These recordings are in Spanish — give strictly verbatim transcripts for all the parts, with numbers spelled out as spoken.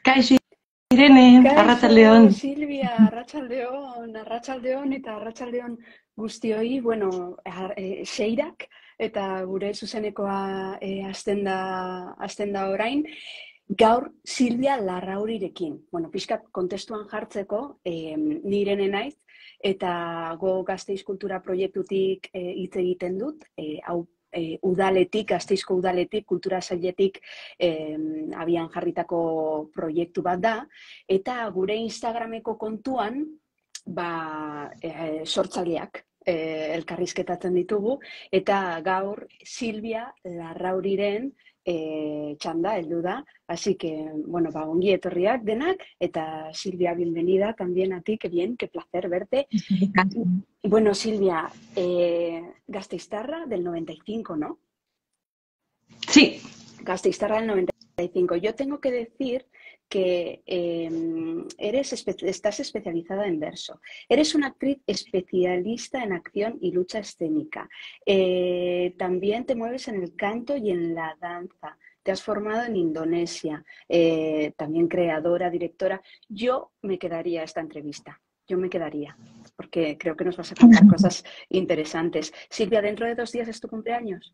Kaixo Irene, Kaixo, Arratsaldeon. Silvia, Arratsaldeon, Arratsaldeon eta Arratsaldeon guztioi, bueno, ar- eh, seirak eta gure zuzenekoa eh, hasten da, hasten da orain. Gaur Silvia Larraurirekin. Bueno, pixkat kontestuan jartzeko, eh, ni Irene naiz, eta Go Gasteiz Kultura proiektutik eh, hitz egiten dut, eh, hau eh, udaletik, Gasteizko udaletik, kultura sailetik eh, abian jarritako proiektu bat da, eta gure Instagrameko kontuan, ba, eh, sortzaileak eh, elkarrizketatzen ditugu, eta gaur Silvia Larrauriren eh, txanda heldu da, así que, bueno, ba, ongi etorriak denak, eta Silvia, bienvenida también a ti, que bien, qué placer verte. Y bueno, Silvia, eh, Gasteiztarra del noventa y cinco, ¿no? Sí, Gasteiztarra del noventa y cinco. Yo tengo que decir que eh, eres espe- estás especializada en verso. Eres una actriz especialista en acción y lucha escénica. Eh, también te mueves en el canto y en la danza. Te has formado en Indonesia, eh, también creadora, directora. Yo me quedaría esta entrevista. Yo me quedaría, porque creo que nos vas a contar cosas interesantes. Silvia, ¿dentro de dos días es tu cumpleaños?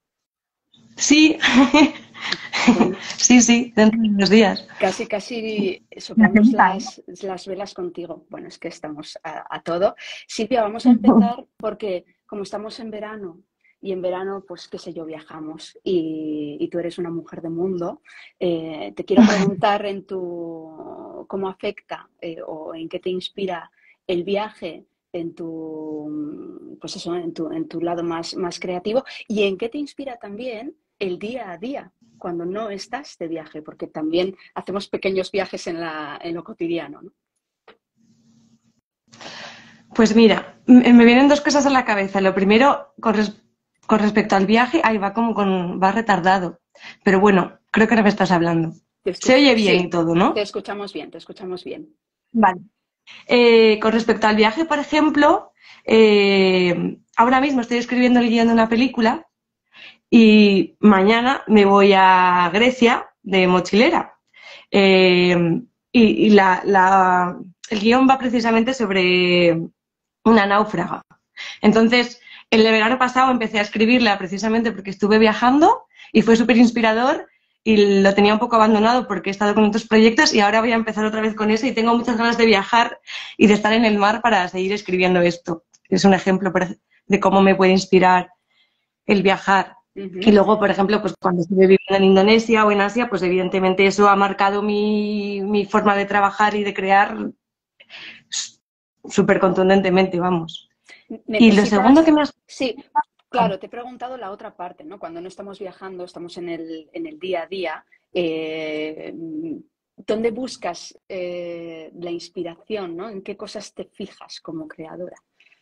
sí, Bueno, sí, sí, dentro de unos días. casi, casi soplamos las, las velas contigo. Bueno, es que estamos a, a todo. Silvia, vamos a empezar porque como estamos en verano y en verano, pues qué sé yo, viajamos y, y tú eres una mujer de mundo, eh, te quiero preguntar en tu, cómo afecta eh, o en qué te inspira el viaje en tu, pues eso, en tu, en tu lado más, más creativo y en qué te inspira también el día a día cuando no estás de viaje, porque también hacemos pequeños viajes en, la, en lo cotidiano, ¿no? Pues mira, me me vienen dos cosas a la cabeza. Lo primero, con, res- con respecto al viaje, ahí va como con, va retardado. Pero bueno, creo que no me estás hablando. Te Se escuch- oye bien y sí, todo, te ¿no? escuchamos bien, te escuchamos bien. Vale. Eh, con respecto al viaje, por ejemplo, eh, ahora mismo estoy escribiendo el guión de una película y mañana me voy a Grecia de mochilera. Eh, y y la, la- el guión va precisamente sobre una náufraga. Entonces, el verano pasado empecé a escribirla precisamente porque estuve viajando y fue súper inspirador y lo tenía un poco abandonado porque he estado con otros proyectos y ahora voy a empezar otra vez con eso y tengo muchas ganas de viajar y de estar en el mar para seguir escribiendo esto. Es un ejemplo por- de cómo me puede inspirar el viajar. Y Ujú. luego, por ejemplo, pues cuando estuve viviendo en Indonesia o en Asia, pues evidentemente eso ha marcado mi, mi forma de trabajar y de crear súper contundentemente, vamos. Y lo segundo que Necesitas, me has... sí, claro, te he preguntado la otra parte, ¿no? Cuando no estamos viajando, estamos en el, en el día a día, eh, ¿dónde buscas eh, la inspiración, ¿no? ¿En qué cosas te fijas como creadora?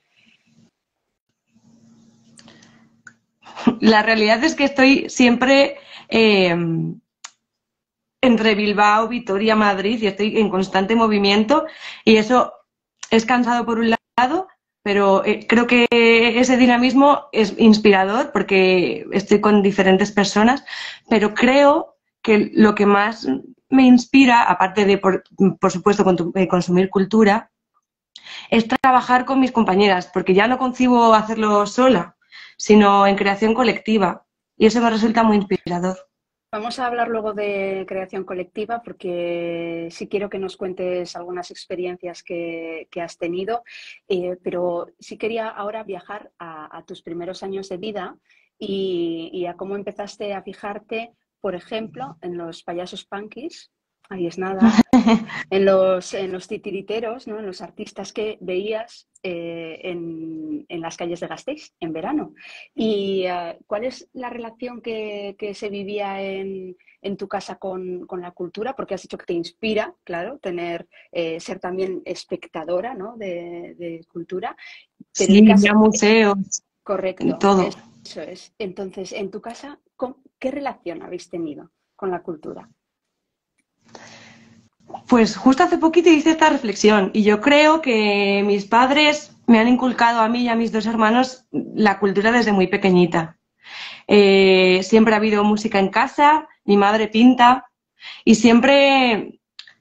La realidad es que estoy siempre eh, entre Bilbao, Vitoria, Madrid y estoy en constante movimiento y eso es cansado por un lado, pero eh, creo que ese dinamismo es inspirador porque estoy con diferentes personas, pero creo que lo que más me inspira, aparte de, por, por supuesto, con tu, eh, consumir cultura, es trabajar con mis compañeras, porque ya no concibo hacerlo sola, sino en creación colectiva. Y eso me resulta muy inspirador. Vamos a hablar luego de creación colectiva porque sí quiero que nos cuentes algunas experiencias que, que has tenido, eh, pero sí quería ahora viajar a, a tus primeros años de vida y, y a cómo empezaste a fijarte, por ejemplo, en los payasos punkis, ahí es nada, en los, en los titiriteros, ¿no? En los artistas que veías eh, en, en las calles de Gasteiz en verano. ¿Y uh, cuál es la relación que, que se vivía en, en tu casa con, con, la cultura? Porque has dicho que te inspira, claro, tener, eh, ser también espectadora, ¿no? de, de cultura. ¿Te Sí, ir dedicas? a museos, Correcto, todo. eso es. Entonces, en tu casa, ¿qué relación habéis tenido con la cultura? Pues justo hace poquito hice esta reflexión y yo creo que mis padres me han inculcado a mí y a mis dos hermanos la cultura desde muy pequeñita. Eh, siempre ha habido música en casa, mi madre pinta y siempre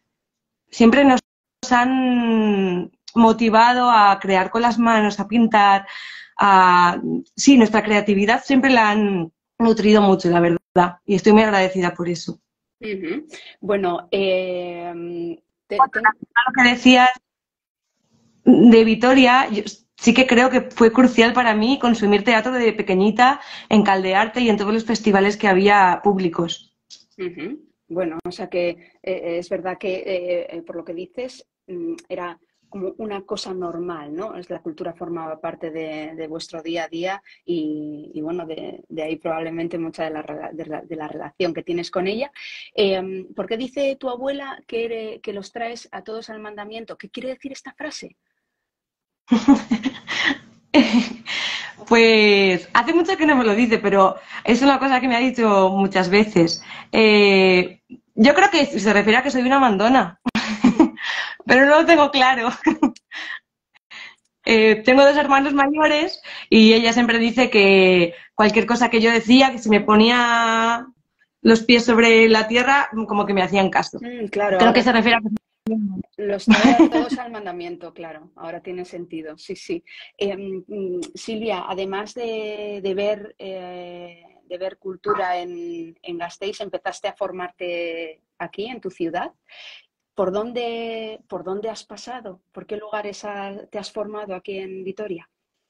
siempre nos han motivado a crear con las manos, a pintar, a... Sí, nuestra creatividad siempre la han nutrido mucho, la verdad, y estoy muy agradecida por eso. Uh-huh. Bueno, eh, te, te... lo que decías de Vitoria, yo sí que creo que fue crucial para mí consumir teatro de pequeñita en Caldearte y en todos los festivales que había públicos. Uh-huh. Bueno, o sea que eh, es verdad que eh, por lo que dices era como una cosa normal, ¿no? Es la cultura formaba parte de, de vuestro día a día y, y bueno, de, de ahí probablemente mucha de la, de, la, de la relación que tienes con ella. Eh, ¿Por qué dice tu abuela que, eres, que los traes a todos al mandamiento? ¿Qué quiere decir esta frase? Pues hace mucho que no me lo dice, pero es una cosa que me ha dicho muchas veces. Eh, yo creo que se refiere a que soy una mandona, pero no lo tengo claro. Eh, tengo dos hermanos mayores y ella siempre dice que cualquier cosa que yo decía, que si me ponía los pies sobre la tierra, como que me hacían caso. Mm, claro, creo que se refiere a que... Los trae a todos al mandamiento, claro, ahora tiene sentido, sí, sí. Eh, Silvia, además de, de ver eh, de ver cultura en, en Gasteiz, empezaste a formarte aquí, en tu ciudad. ¿Por dónde, por dónde has pasado? ¿Por qué lugares ha, te has formado aquí en Vitoria?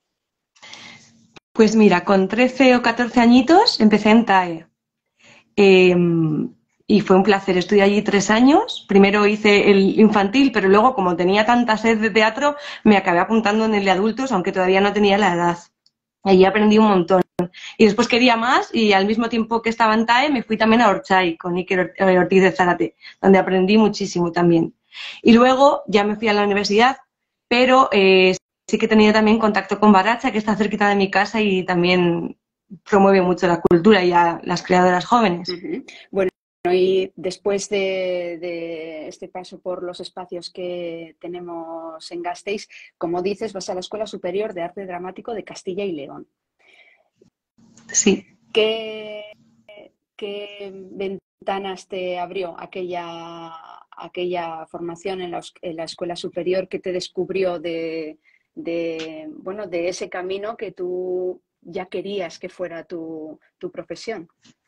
Pues mira, con trece o catorce añitos empecé en T A E. Eh, y fue un placer. Estudié allí tres años. Primero hice el infantil, pero luego, como tenía tanta sed de teatro, me acabé apuntando en el de adultos, aunque todavía no tenía la edad. Allí aprendí un montón. Y después quería más y al mismo tiempo que estaba en T A E me fui también a Orchay con Iker Ortiz de Zárate, donde aprendí muchísimo también. Y luego ya me fui a la universidad, pero eh, sí que he tenido también contacto con Baracha, que está cerquita de mi casa y también promueve mucho la cultura y a las creadoras jóvenes. Uh-huh. Bueno, y después de, de este paso por los espacios que tenemos en Gasteiz, como dices, vas a la Escuela Superior de Arte Dramático de Castilla y León. Sí. ¿Qué, qué ventanas te abrió aquella, aquella formación en la, en la Escuela Superior que te descubrió de, de, bueno, de ese camino que tú ya querías que fuera tu, tu profesión?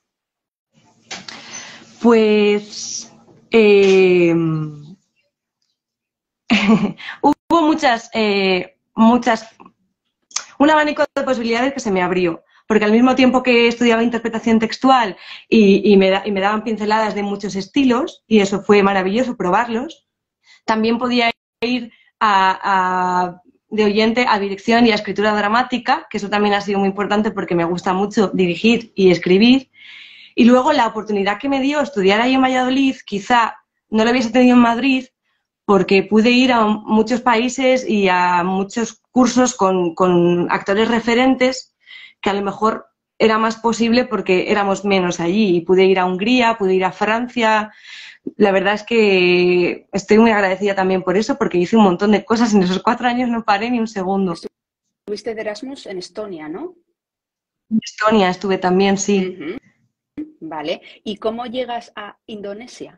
Pues eh, hubo muchas, eh, muchas, un abanico de posibilidades que se me abrió, porque al mismo tiempo que estudiaba interpretación textual y, y, me, da, y me daban pinceladas de muchos estilos, y eso fue maravilloso probarlos, también podía ir a, a, de oyente a dirección y a escritura dramática, que eso también ha sido muy importante porque me gusta mucho dirigir y escribir. Y luego la oportunidad que me dio estudiar ahí en Valladolid, quizá no lo hubiese tenido en Madrid, porque pude ir a muchos países y a muchos cursos con, con actores referentes, que a lo mejor era más posible porque éramos menos allí. Y pude ir a Hungría, pude ir a Francia. La verdad es que estoy muy agradecida también por eso, porque hice un montón de cosas. En esos cuatro años no paré ni un segundo. Estuviste de Erasmus en Estonia, ¿no? En Estonia estuve también, sí. Uh-huh. Vale. ¿Y cómo llegas a Indonesia?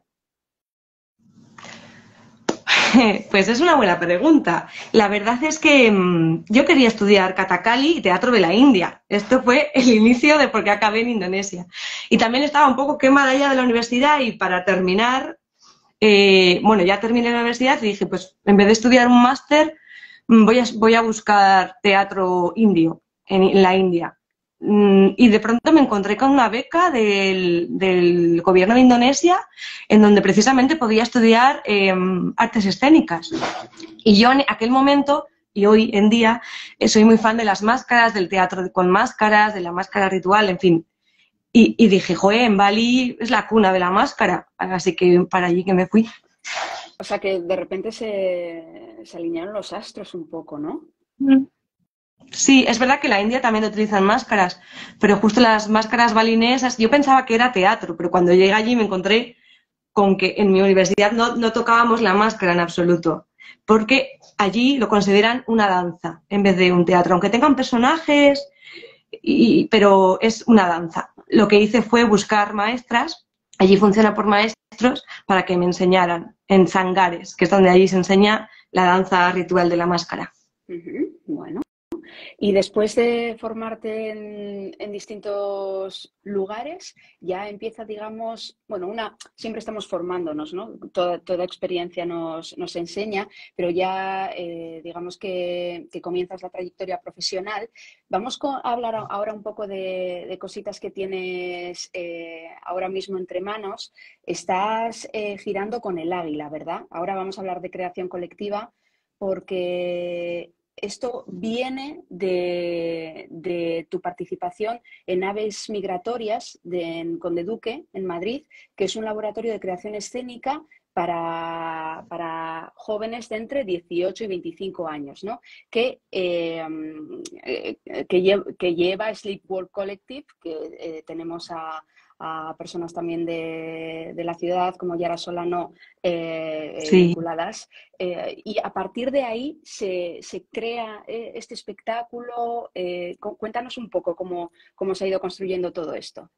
Pues es una buena pregunta. La verdad es que mmm, yo quería estudiar Kathakali y teatro de la India. Esto fue el inicio de por qué acabé en Indonesia. Y también estaba un poco quemada ya de la universidad y para terminar, eh, bueno, ya terminé la universidad y dije, pues en vez de estudiar un máster, voy a, voy a buscar teatro indio en, en la India. Y de pronto me encontré con una beca del, del gobierno de Indonesia en donde precisamente podía estudiar eh, artes escénicas. Y yo en aquel momento y hoy en día eh, soy muy fan de las máscaras, del teatro con máscaras, de la máscara ritual, en fin. Y, y dije, joder, en Bali es la cuna de la máscara, así que para allí que me fui. O sea que de repente se, se alinearon los astros un poco, ¿no? Mm. Sí, es verdad que en la India también utilizan máscaras, pero justo las máscaras balinesas, yo pensaba que era teatro, pero cuando llegué allí me encontré con que en mi universidad no, no tocábamos la máscara en absoluto, porque allí lo consideran una danza en vez de un teatro, aunque tengan personajes, y, pero es una danza. Lo que hice fue buscar maestras Allí funciona por maestros para que me enseñaran en Zangares, que es donde allí se enseña la danza ritual de la máscara. Uh-huh. Bueno. Y después de formarte en, en distintos lugares, ya empieza, digamos, bueno, una, siempre estamos formándonos, ¿no? Toda, toda experiencia nos, nos enseña, pero ya, eh, digamos que, que comienzas la trayectoria profesional. Vamos a hablar ahora un poco de, de cositas que tienes eh, ahora mismo entre manos. Estás eh, girando con el Águila, ¿verdad? Ahora vamos a hablar de creación colectiva porque esto viene de, de tu participación en Aves Migratorias de, en Conde Duque, en Madrid, que es un laboratorio de creación escénica para, para jóvenes de entre dieciocho y veinticinco años, ¿no? Que, eh, que, lleva, que lleva Sleepwalk Collective, que eh, tenemos a, a personas también de, de la ciudad como Yara Solano eh, Sí. vinculadas. Eh, y a partir de ahí se, se crea eh, este espectáculo. Eh, cuéntanos un poco cómo, cómo se ha ido construyendo todo esto.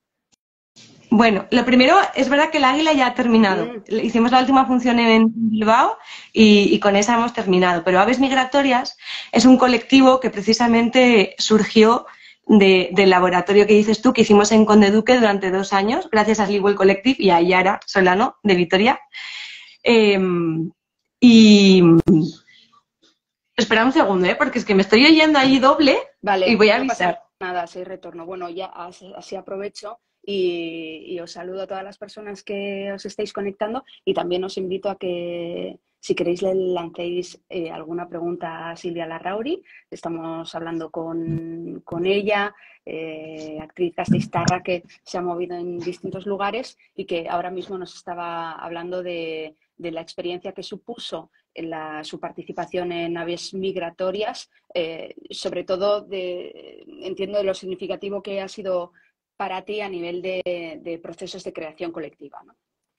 Bueno, lo primero, es verdad que el Águila ya ha terminado. Mm. Hicimos la última función en Bilbao y, y con esa hemos terminado. Pero Aves Migratorias es un colectivo que precisamente surgió de, del laboratorio que dices tú, que hicimos en Conde Duque durante dos años, gracias a Sleepwalk Collective y a Yara Solano, de Vitoria. Eh, y... Espera un segundo, ¿eh? Porque es que me estoy oyendo ahí doble. Vale, y voy a no avisar. Pasa nada, si hay retorno. Bueno, ya así aprovecho y, y os saludo a todas las personas que os estáis conectando y también os invito a que, si queréis, le lancéis eh, alguna pregunta a Silvia Larrauri. Estamos hablando con, con ella, eh, actriz gasteiztarra que se ha movido en distintos lugares y que ahora mismo nos estaba hablando de, de la experiencia que supuso en la, su participación en Aves Migratorias, eh, sobre todo de, entiendo de lo significativo que ha sido para ti a nivel de, de procesos de creación colectiva, ¿no?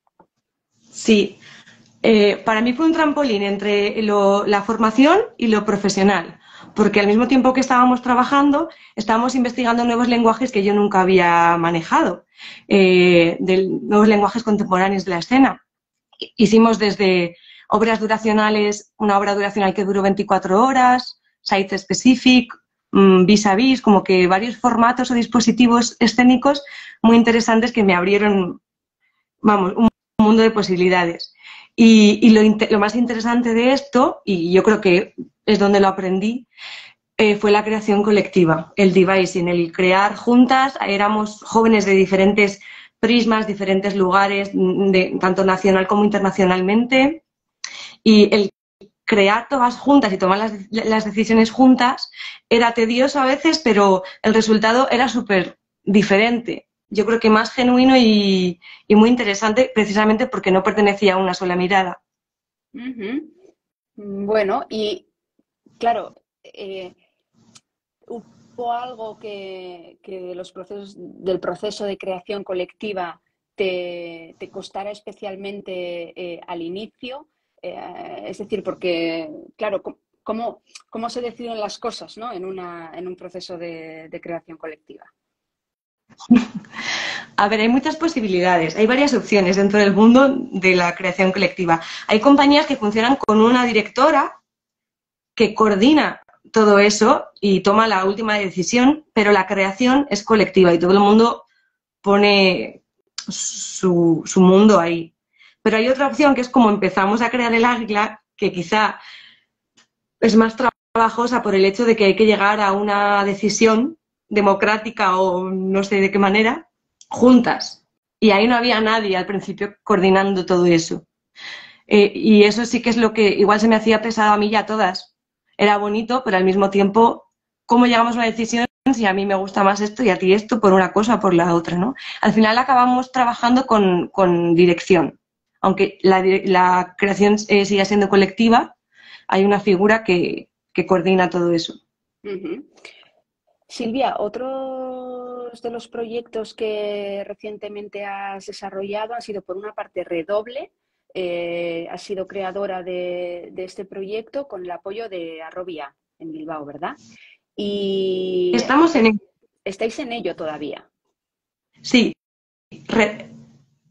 Sí, eh, para mí fue un trampolín entre lo, la formación y lo profesional, porque al mismo tiempo que estábamos trabajando, estábamos investigando nuevos lenguajes que yo nunca había manejado, eh, de nuevos lenguajes contemporáneos de la escena. Hicimos desde obras duracionales, una obra duracional que duró veinticuatro horas, site specific, vis a vis, como que varios formatos o dispositivos escénicos muy interesantes que me abrieron, vamos, un mundo de posibilidades. Y, y lo, lo más interesante de esto, y yo creo que es donde lo aprendí, eh, fue la creación colectiva, el devising, el crear juntas. Éramos jóvenes de diferentes prismas, diferentes lugares, de, tanto nacional como internacionalmente, y el crear todas juntas y tomar las, las decisiones juntas era tedioso a veces, pero el resultado era súper diferente. Yo creo que más genuino y, y muy interesante, precisamente porque no pertenecía a una sola mirada. Uh-huh. Bueno, y claro, eh, ¿hubo algo que, que de los procesos, del proceso de creación colectiva te, te costara especialmente eh, al inicio? Eh, es decir, porque, claro, ¿cómo, cómo se deciden las cosas, ¿no? en, una, en un proceso de, de creación colectiva? A ver, hay muchas posibilidades, hay varias opciones dentro del mundo de la creación colectiva. Hay compañías que funcionan con una directora que coordina todo eso y toma la última decisión, pero la creación es colectiva y todo el mundo pone su, su mundo ahí. Pero hay otra opción que es como empezamos a crear el Águila, que quizá es más trabajosa por el hecho de que hay que llegar a una decisión democrática o no sé de qué manera, juntas. Y ahí no había nadie al principio coordinando todo eso. Eh, y eso sí que es lo que igual se me hacía pesado a mí y a todas. Era bonito, pero al mismo tiempo, ¿cómo llegamos a una decisión si a mí me gusta más esto y a ti esto por una cosa o por la otra, ¿no? Al final acabamos trabajando con, con dirección. Aunque la, la creación eh, siga siendo colectiva, hay una figura que, que coordina todo eso. Uh-huh. Silvia, otros de los proyectos que recientemente has desarrollado han sido, por una parte, Redoble. Eh, has sido creadora de, de este proyecto con el apoyo de Arrobia en Bilbao, ¿verdad? Y estamos en ello. ¿Estáis en ello todavía? Sí. Re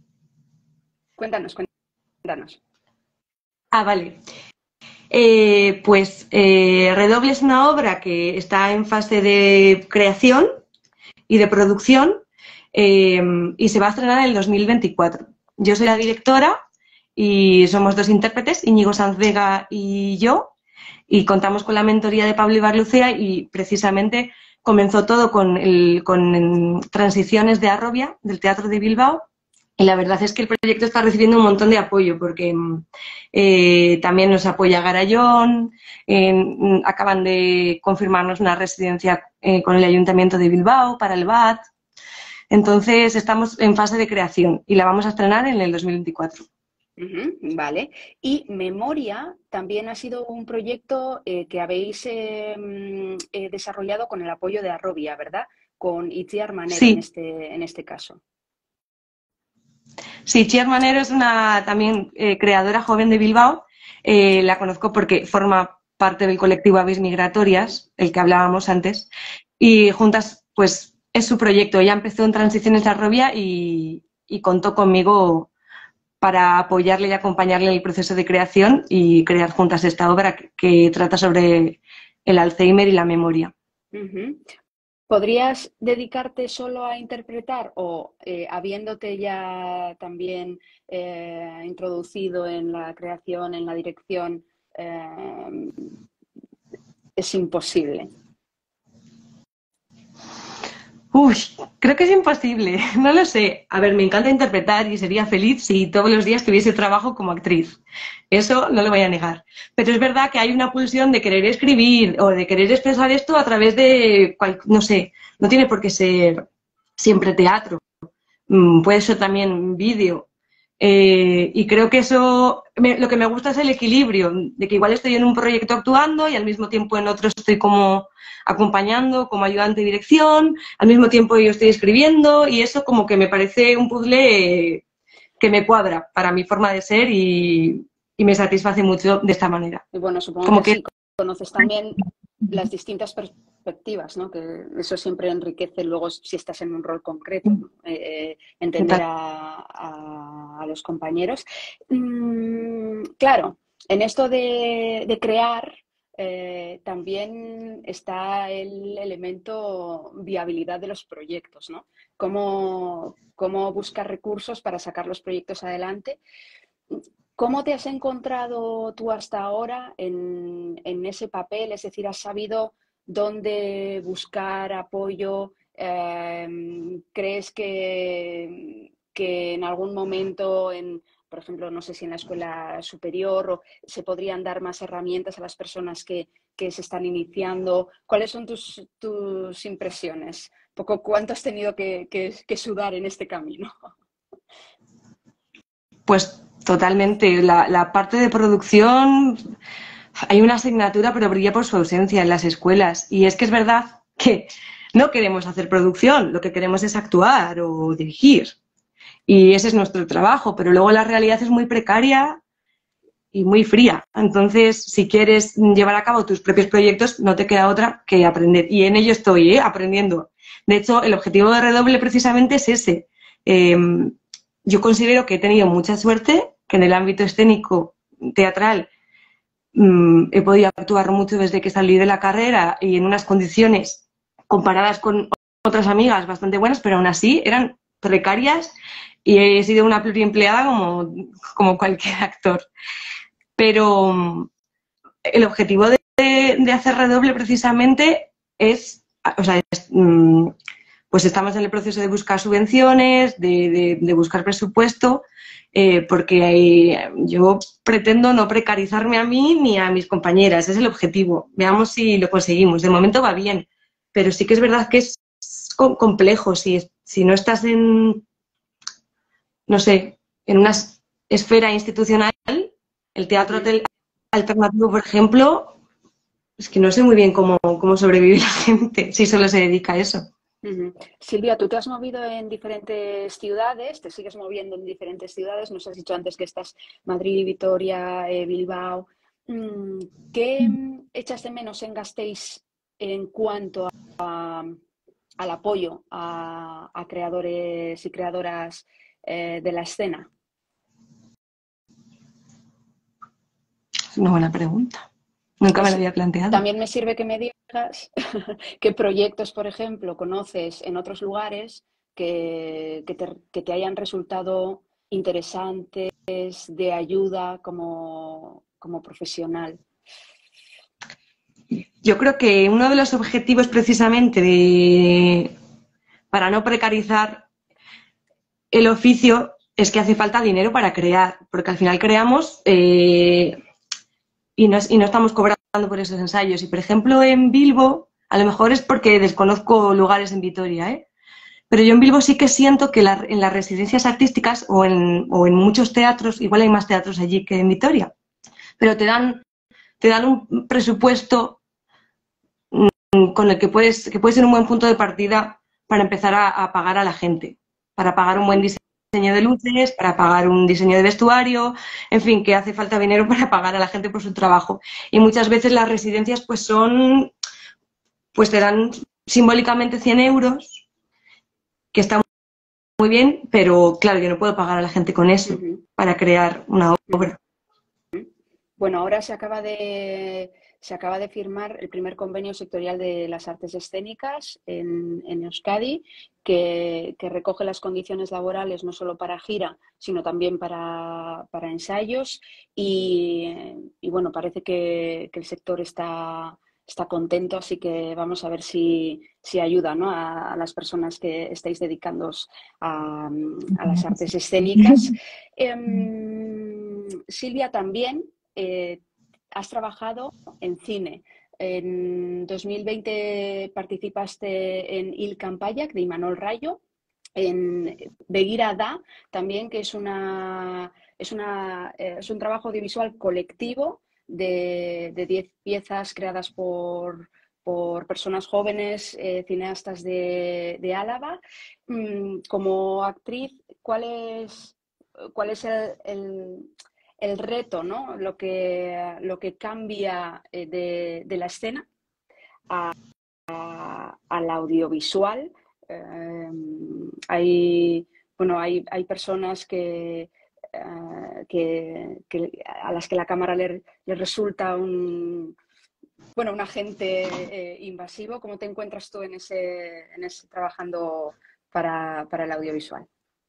Cuéntanos, cuéntanos. Ah, vale. Eh, pues eh, Redoble es una obra que está en fase de creación y de producción eh, y se va a estrenar en el dos mil veinticuatro. Yo soy la directora y somos dos intérpretes, Íñigo Sanz Vega y yo, y contamos con la mentoría de Pablo Ibarlucea y precisamente comenzó todo con, el, con Transiciones de Arrobia, del Teatro de Bilbao, y la verdad es que el proyecto está recibiendo un montón de apoyo porque eh, también nos apoya Garayón, eh, acaban de confirmarnos una residencia eh, con el Ayuntamiento de Bilbao para el B A T. Entonces estamos en fase de creación y la vamos a estrenar en el dos mil veinticuatro. Uh-huh, vale. Y Memoria también ha sido un proyecto eh, que habéis eh, eh, desarrollado con el apoyo de Arrobia, ¿verdad? Con Itziar Manero Sí. en este, en este caso. Sí, Itziar Manero es una también eh, creadora joven de Bilbao. Eh, la conozco porque forma parte del colectivo Aves Migratorias, el que hablábamos antes, y juntas, pues es su proyecto. Ella empezó en Transiciones de Arrobia y, y contó conmigo para apoyarle y acompañarle en el proceso de creación y crear juntas esta obra que, que trata sobre el Alzheimer y la memoria. Uh-huh. ¿Podrías dedicarte solo a interpretar o eh, habiéndote ya también eh, introducido en la creación, en la dirección, eh, es imposible? Uy, creo que es imposible, no lo sé. A ver, me encanta interpretar y sería feliz si todos los días tuviese trabajo como actriz. Eso no lo voy a negar. Pero es verdad que hay una pulsión de querer escribir o de querer expresar esto a través de, cual, no sé, no tiene por qué ser siempre teatro. Puede ser también vídeo. Eh, y creo que eso, me, lo que me gusta es el equilibrio, de que igual estoy en un proyecto actuando y al mismo tiempo en otro estoy como acompañando, como ayudante de dirección, al mismo tiempo yo estoy escribiendo y eso como que me parece un puzzle eh, que me cuadra para mi forma de ser y, y me satisface mucho de esta manera. Y bueno, supongo Como que que así conoces también las distintas perspectivas, ¿no? Que eso siempre enriquece luego si estás en un rol concreto, ¿no? eh, eh, entender a, a, a, los compañeros. Mm, claro, en esto de, de crear eh, también está el elemento viabilidad de los proyectos, ¿no? Cómo, cómo buscar recursos para sacar los proyectos adelante. ¿Cómo te has encontrado tú hasta ahora en, en ese papel? Es decir, ¿has sabido dónde buscar apoyo? Eh, ¿crees que, que en algún momento, en, por ejemplo, no sé si en la escuela superior, o se podrían dar más herramientas a las personas que, que se están iniciando? ¿Cuáles son tus, tus impresiones? Un poco, ¿cuánto has tenido que, que, que sudar en este camino? Pues totalmente. La, la parte de producción, hay una asignatura, pero brilla por su ausencia en las escuelas. Y es que es verdad que no queremos hacer producción, lo que queremos es actuar o dirigir. Y ese es nuestro trabajo, pero luego la realidad es muy precaria y muy fría. Entonces, si quieres llevar a cabo tus propios proyectos, no te queda otra que aprender. Y en ello estoy, ¿eh? Aprendiendo. De hecho, el objetivo de Redoble precisamente es ese. Eh, yo considero que he tenido mucha suerte, que en el ámbito escénico, teatral, mmm, he podido actuar mucho desde que salí de la carrera y en unas condiciones comparadas con otras amigas bastante buenas, pero aún así eran precarias y he sido una pluriempleada como, como cualquier actor. Pero el objetivo de, de hacer Redoble precisamente es, o sea, es, mmm, pues estamos en el proceso de buscar subvenciones, de, de, de buscar presupuesto, eh, porque hay, yo pretendo no precarizarme a mí ni a mis compañeras, es el objetivo. Veamos si lo conseguimos. De momento va bien, pero sí que es verdad que es complejo. Si, si no estás en, no sé, en una esfera institucional, el teatro alternativo, por ejemplo, es que no sé muy bien cómo, cómo sobrevive la gente si solo se dedica a eso. Uh-huh. Silvia, tú te has movido en diferentes ciudades, te sigues moviendo en diferentes ciudades, nos has dicho antes que estás Madrid, Vitoria, eh, Bilbao. ¿Qué echas de menos en Gasteiz en cuanto a, al apoyo a, a creadores y creadoras eh, de la escena? Es una buena pregunta. Nunca me Pues lo había planteado. también me sirve que me digas qué proyectos, por ejemplo, conoces en otros lugares que, que te, que te hayan resultado interesantes, de ayuda como, como profesional. Yo creo que uno de los objetivos precisamente de, para no precarizar el oficio es que hace falta dinero para crear, porque al final creamos eh, y, no, y no estamos cobrando por esos ensayos. Y por ejemplo en Bilbo, a lo mejor es porque desconozco lugares en Vitoria, ¿eh? Pero yo en Bilbo sí que siento que la, en las residencias artísticas o en, o en muchos teatros, igual hay más teatros allí que en Vitoria, pero te dan, te dan un presupuesto con el que puedes, que puede ser un buen punto de partida para empezar a, a pagar a la gente, para pagar un buen diseño de luces, para pagar un diseño de vestuario, en fin, que hace falta dinero para pagar a la gente por su trabajo. Y muchas veces las residencias pues son, pues te dan simbólicamente cien euros, que está muy bien, pero claro, yo no puedo pagar a la gente con eso Uh-huh. para crear una obra. Bueno, ahora se acaba de, se acaba de firmar el primer convenio sectorial de las artes escénicas en, en Euskadi, que, que recoge las condiciones laborales no solo para gira, sino también para, para ensayos. Y, y bueno, parece que, que el sector está, está contento, así que vamos a ver si, si ayuda, ¿no?, a, a las personas que estáis dedicándoos a, a las artes escénicas. Eh, Silvia, también Eh, has trabajado en cine. En dos mil veinte participaste en Il Campallac de Imanol Rayo, en Begira Da también, que es, una, es, una, eh, es un trabajo audiovisual colectivo de, de diez piezas creadas por, por personas jóvenes, eh, cineastas de, de Álava. Mm, como actriz, ¿cuál es, cuál es el, el el reto, ¿no?, lo que, lo que cambia de, de la escena a, a, al audiovisual? Eh, hay, bueno, hay, hay personas que, eh, que, que a las que la cámara le, le resulta un, bueno, un agente eh, invasivo. ¿Cómo te encuentras tú en ese, en ese trabajando para, para el audiovisual?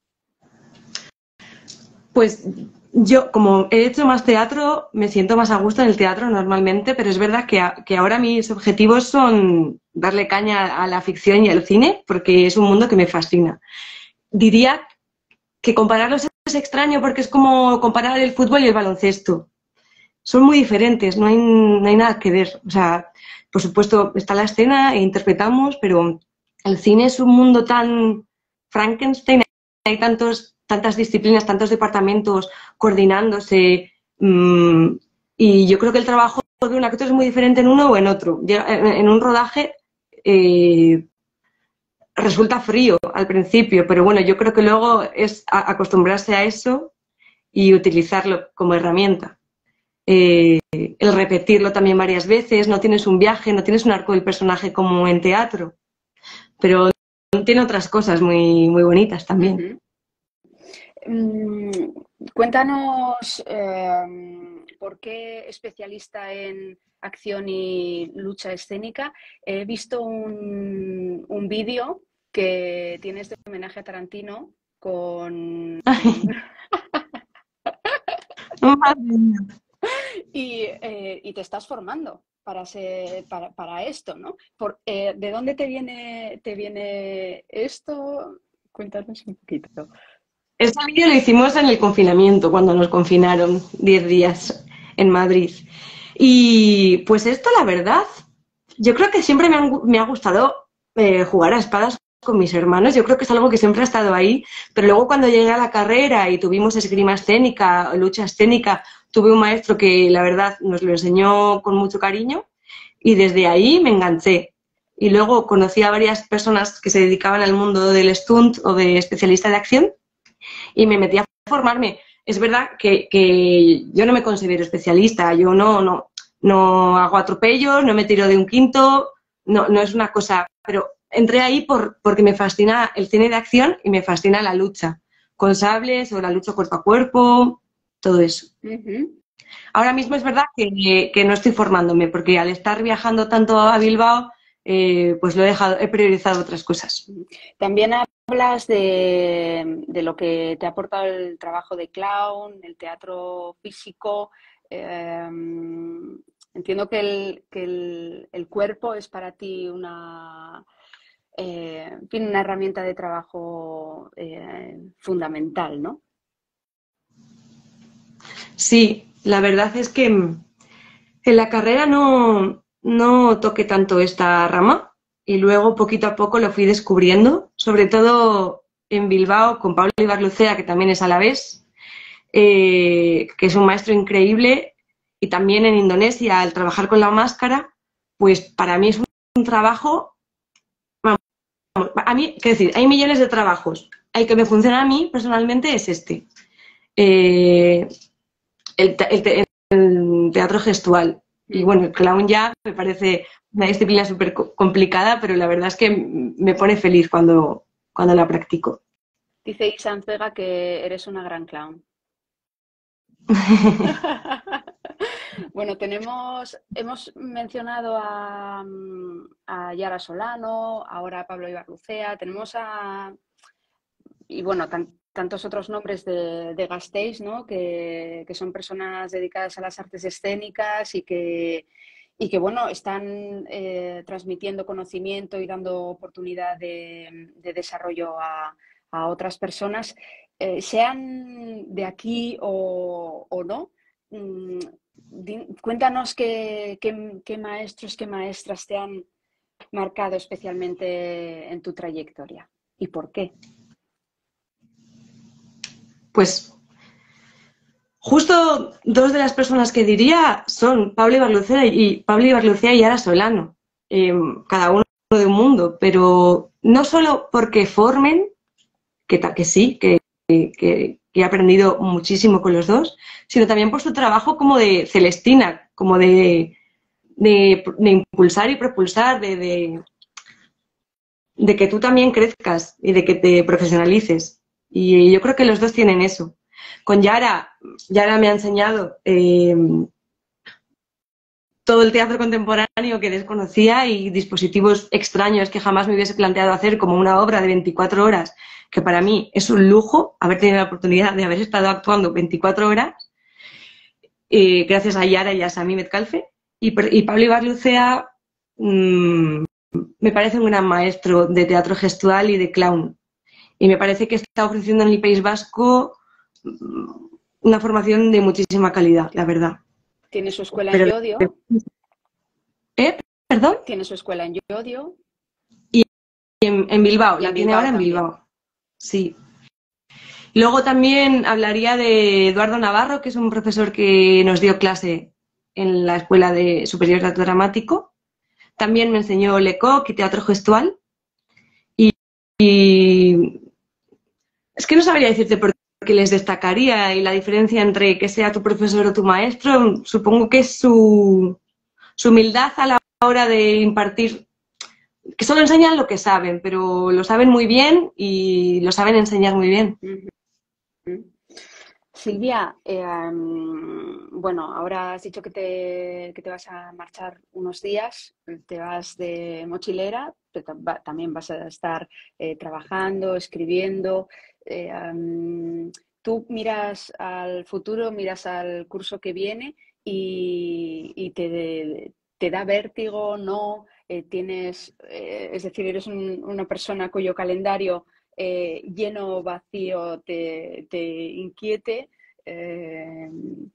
Pues yo, como he hecho más teatro, me siento más a gusto en el teatro normalmente, pero es verdad que, a, que ahora mis objetivos son darle caña a la ficción y al cine, porque es un mundo que me fascina. Diría que compararlos es extraño porque es como comparar el fútbol y el baloncesto. Son muy diferentes, no hay, no hay nada que ver. O sea, por supuesto está la escena e interpretamos, pero el cine es un mundo tan Frankenstein, hay tantos tantas disciplinas, tantos departamentos coordinándose, mmm, y yo creo que el trabajo de un actor es muy diferente en uno o en otro. En un rodaje eh, resulta frío al principio, pero bueno, yo creo que luego es acostumbrarse a eso y utilizarlo como herramienta. Eh, el repetirlo también varias veces, no tienes un viaje, no tienes un arco del personaje como en teatro, pero tiene otras cosas muy, muy bonitas también. Uh-huh. Mm, cuéntanos eh, por qué especialista en acción y lucha escénica. He visto un, un vídeo que tienes de homenaje a Tarantino con... y, eh, y te estás formando para, ser, para, para esto, ¿no? Por, eh, ¿de dónde te viene, te viene esto? Cuéntanos un poquito. Este vídeo lo hicimos en el confinamiento, cuando nos confinaron diez días en Madrid. Y pues esto, la verdad, yo creo que siempre me, han, me ha gustado eh, jugar a espadas con mis hermanos. Yo creo que es algo que siempre ha estado ahí, pero luego cuando llegué a la carrera y tuvimos esgrima escénica, lucha escénica, tuve un maestro que la verdad nos lo enseñó con mucho cariño y desde ahí me enganché. Y luego conocí a varias personas que se dedicaban al mundo del stunt o de especialista de acción y me metí a formarme. Es verdad que, que yo no me considero especialista, yo no, no, no hago atropellos, no me tiro de un quinto, no, no es una cosa, pero entré ahí por, porque me fascina el cine de acción y me fascina la lucha con sables o la lucha cuerpo a cuerpo, todo eso. Uh-huh. Ahora mismo es verdad que, que no estoy formándome, porque al estar viajando tanto a Bilbao, eh, pues lo he dejado, he priorizado otras cosas. También hablas de, de lo que te ha aportado el trabajo de clown, el teatro físico. Eh, entiendo que, el, que el, el cuerpo es para ti una, eh, en fin, una herramienta de trabajo eh, fundamental, ¿no? Sí, la verdad es que en la carrera no, no toqué tanto esta rama y luego poquito a poco lo fui descubriendo, sobre todo en Bilbao con Pablo Ibarlucea, que también es alavés, eh, que es un maestro increíble, y también en Indonesia, al trabajar con la máscara, pues para mí es un, un trabajo, vamos, a mí, quiero decir, hay millones de trabajos, el que me funciona a mí personalmente es este. Eh, el, el, el teatro gestual. Y bueno, el clown ya me parece una disciplina súper complicada, pero la verdad es que me pone feliz cuando, cuando la practico. Dice Isan Vega que eres una gran clown. Bueno, tenemos, hemos mencionado a, a Yara Solano, ahora a Pablo Ibarlucea, tenemos a, y bueno, tan, tantos otros nombres de, de Gasteiz, ¿no? Que, que son personas dedicadas a las artes escénicas y que, y que bueno, están eh, transmitiendo conocimiento y dando oportunidad de, de desarrollo a, a otras personas, eh, sean de aquí o, o no. Mm, di, cuéntanos qué, qué, qué maestros, qué maestras te han marcado especialmente en tu trayectoria y por qué. Pues justo dos de las personas que diría son Pablo Ibarlucea y Pablo Ibarlucea y Yara Solano, eh, cada uno de un mundo, pero no solo porque formen, que, que sí, que, que, que he aprendido muchísimo con los dos, sino también por su trabajo como de Celestina, como de, de, de impulsar y propulsar, de, de, de que tú también crezcas y de que te profesionalices. Y yo creo que los dos tienen eso. Con Yara, Yara me ha enseñado eh, todo el teatro contemporáneo que desconocía y dispositivos extraños que jamás me hubiese planteado hacer, como una obra de veinticuatro horas, que para mí es un lujo haber tenido la oportunidad de haber estado actuando veinticuatro horas, eh, gracias a Yara y a Sami Metcalfe. Y, y Pablo Ibarlucea mmm, me parece un gran maestro de teatro gestual y de clown. Y me parece que está ofreciendo en el País Vasco una formación de muchísima calidad, la verdad. ¿Tiene su escuela Pero, en Llodio? ¿Eh? ¿Perdón? ¿Tiene su escuela en Llodio? Y en, en Bilbao, y la en tiene Bilbao ahora en también. Bilbao. Sí. Luego también hablaría de Eduardo Navarro, que es un profesor que nos dio clase en la Escuela de Superior de Teatro Dramático. También me enseñó Lecoq y teatro gestual. Y, y es que no sabría decirte por qué les destacaría, y la diferencia entre que sea tu profesor o tu maestro, supongo que es su, su humildad a la hora de impartir, que solo enseñan lo que saben, pero lo saben muy bien y lo saben enseñar muy bien. Uh-huh. Silvia, eh, um, bueno, ahora has dicho que te, que te vas a marchar unos días, te vas de mochilera, pero también vas a estar eh, trabajando, escribiendo. Eh, um, tú miras al futuro, miras al curso que viene y, y te, te da vértigo, ¿no? Eh, tienes, eh, es decir, eres un, una persona cuyo calendario Eh, lleno, vacío, te, te inquiete. Eh...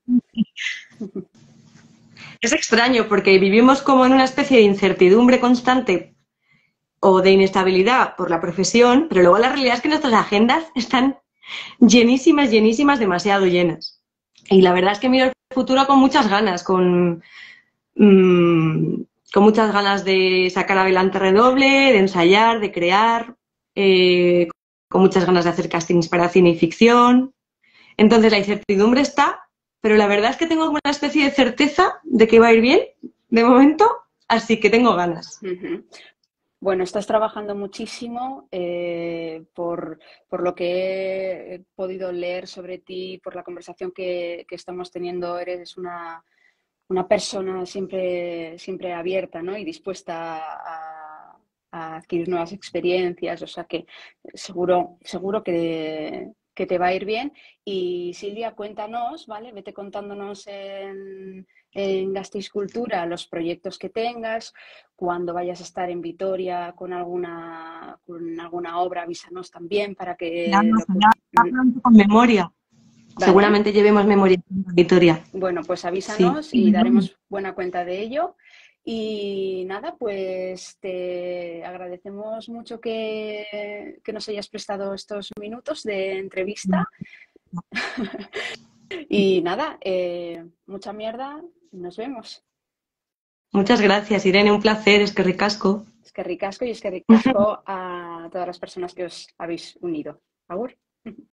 Es extraño porque vivimos como en una especie de incertidumbre constante o de inestabilidad por la profesión, pero luego la realidad es que nuestras agendas están llenísimas, llenísimas, demasiado llenas. Y la verdad es que miro el futuro con muchas ganas, con, mmm, con muchas ganas de sacar adelante Redoble, de ensayar, de crear, eh, con muchas ganas de hacer castings para cine y ficción. Entonces la incertidumbre está, pero la verdad es que tengo una especie de certeza de que va a ir bien, de momento, así que tengo ganas. Uh-huh. Bueno, estás trabajando muchísimo eh, por, por lo que he podido leer sobre ti, por la conversación que, que estamos teniendo. Eres una, una persona siempre, siempre abierta, ¿no? Y dispuesta a, a adquirir nuevas experiencias. O sea que seguro, seguro que, que te va a ir bien. Y Silvia, cuéntanos, ¿vale? Vete contándonos en, en Gasteiz Cultura los proyectos que tengas. Cuando vayas a estar en Vitoria con alguna, con alguna obra, avísanos también para Ya, que lo... ya, ya pronto con memoria. Vale, Seguramente llevemos memoria en Vitoria. bueno, pues Sí. avísanos y daremos buena cuenta de ello. Y nada, pues te agradecemos mucho que, que nos hayas prestado estos minutos de entrevista. Y nada, eh, mucha mierda, nos vemos. Muchas gracias, Irene, un placer, es que ricasco. Es que ricasco y es que ricasco a todas las personas que os habéis unido. Agur.